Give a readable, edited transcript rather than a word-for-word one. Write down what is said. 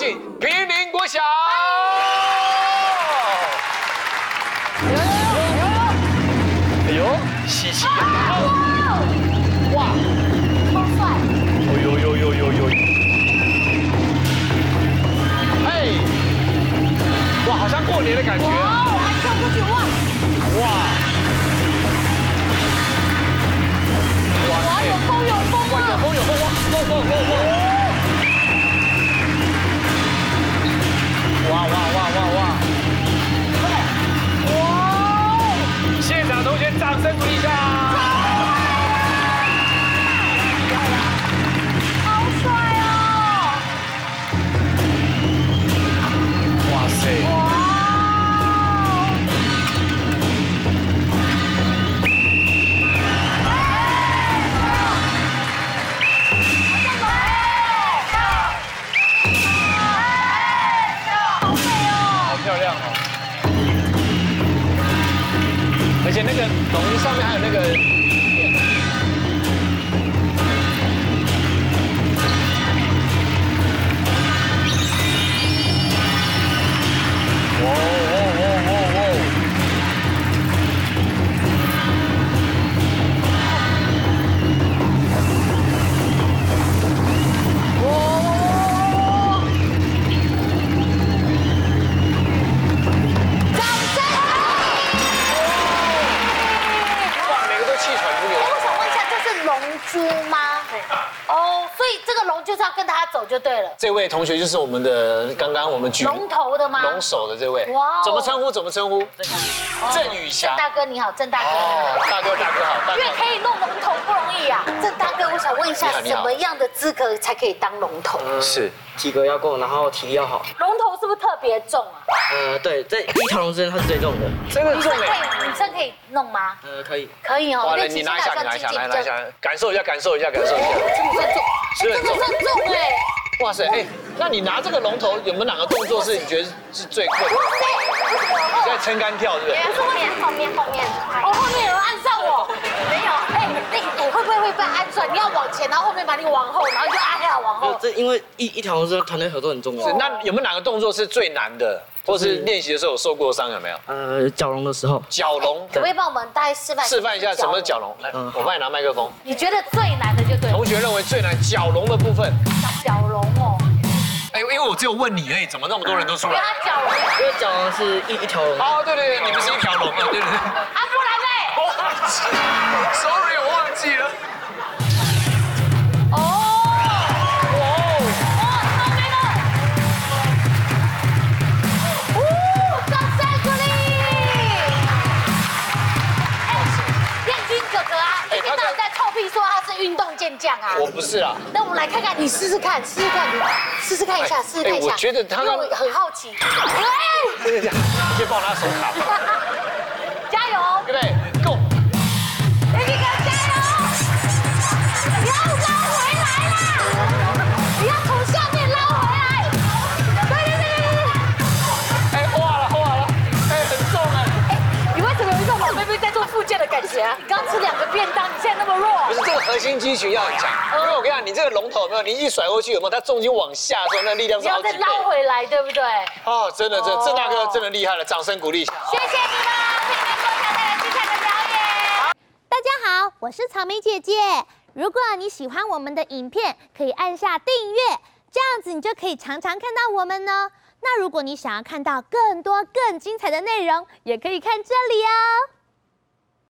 请平林国小。哎呦，稀奇！哇， 超帅！ 呦！哎，哇，好像过年的感觉。 哇，我还跳过去哇！ 哇！ 哇，有风啊！ 哇，有风！哇！现场同学掌声鼓励一下。 好帅哦！ 哇塞！ 哇！ 而且那个龙上面还有那个猪吗？哦，所以这个龙就是要跟他走就对了。 这位同学就是我们的刚刚我们举龙头的吗？ 龙首的这位。 哇， 怎么称呼？郑宇霞。 郑大哥你好，郑大哥。 哦，大哥好。 因为可以弄龙头不容易啊。郑大哥，我想问一下，什么样的资格才可以当龙头？ 是体格要够，然后体力要好。 龙头是不是特别重啊？ 对，在一条龙之间它是最重的。 真的重哎。 女生可以弄吗？ 可以。 可以哦。 哇，你拿一下，来，感受一下。 真的算重哎。 哇塞，哎，那你拿这个龙头有没有哪个动作是你觉得是最困难的？你在撑杆跳，对不对？ 后面。哦，后面有人按上我。没有。哎，会不会被按转？你要往前，然后后面把你往后，然后就按下往后。 这因为一条龙之间团队合作很重要。 那有没有哪个动作是最难的？或是练习的时候有受过伤有没有？ 角龙的时候。 角龙。 可不可以帮我们大概示范一下什么是角龙？来，我帮你拿麦克风。 你觉得最难的就对了。 同学认为最难角龙的部分。 角龙哦。 哎，因为我只有问你而已，怎么那么多人都出来？ 因为角龙是一条龙。 哦，对，你们是一条龙啊，对。 不然嘞？ 忘记 ，sorry， 我忘记了。 说他是运动健将啊， 我不是啊。 那我们来看看，你试试看一下。 我觉得他刚很好奇。 真的假的？你先帮我拿手卡。 加油！ 预备 ，Go！ Baby哥加油！你要捞回来啦！你要从下面捞回来。对。 哎，画了，哎，很重哎。 你为什么有一种老 baby 在做复健的感觉啊？你刚吃2个便当，你现在那么弱。 不是这个核心肌群要很强，因为我跟你讲，你这个龙头有没有？你一甩过去有没有？它重心往下的时候，那力量是好几倍。 你要再捞回来，对不对？ 哦，真的，郑大哥真的厉害了，掌声鼓励一下。 谢谢你们，平林国小带来精彩的表演。 大家好，我是草莓姐姐。如果你喜欢我们的影片，可以按下订阅，这样子你就可以常常看到我们呢。那如果你想要看到更多更精彩的内容，也可以看这里哦。